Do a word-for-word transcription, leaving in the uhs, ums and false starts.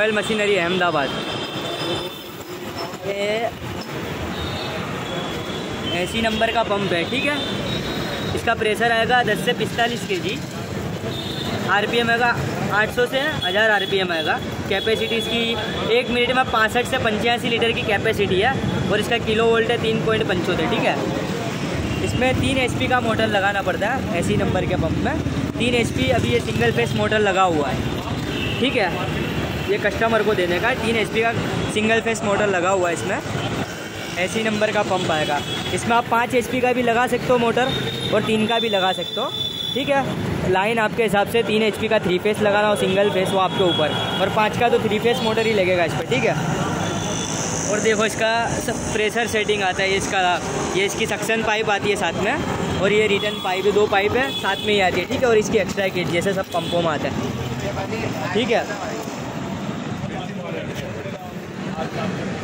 Royal machinery Ahmedabad. ये AC number का pump है, ठीक है। इसका प्रेशर आएगा दस से पिस्तालीस के जी, आरपीएम आएगा आठ सौ से हज़ार आरपीएम आएगा। कैपेसिटी इसकी एक मिनट में पाँसठ से पंचासी लीटर की कैपेसिटी है और इसका किलो वोल्ट है तीन पॉइंट पंचोत्तर, ठीक है। इसमें तीन एचपी का मोटर लगाना पड़ता है एसी नंबर के पंप में। तीन एचपी अभी ये सिंगल फेस मोटर लगा हुआ है, ठीक है। ये कस्टमर को देने का तीन एचपी का सिंगल फेस मोटर लगा हुआ है इसमें। एसी नंबर का पंप आएगा। इसमें आप पाँच एचपी का भी लगा सकते हो मोटर और तीन का भी लगा सकते हो, ठीक है। लाइन आपके हिसाब से तीन एचपी का थ्री फेस लगाना हो, सिंगल फेस वो आपके ऊपर, और पाँच का तो थ्री फेस मोटर ही लगेगा इस पर, ठीक है। और देखो इसका प्रेशर सेटिंग आता है, इसका ये इसकी सक्शन पाइप आती है साथ में, और ये रिटर्न पाइप, दो पाइप है साथ में ही आती है, ठीक है। और इसकी एक्स्ट्रा किट जैसे सब पंपों में आता है, ठीक है।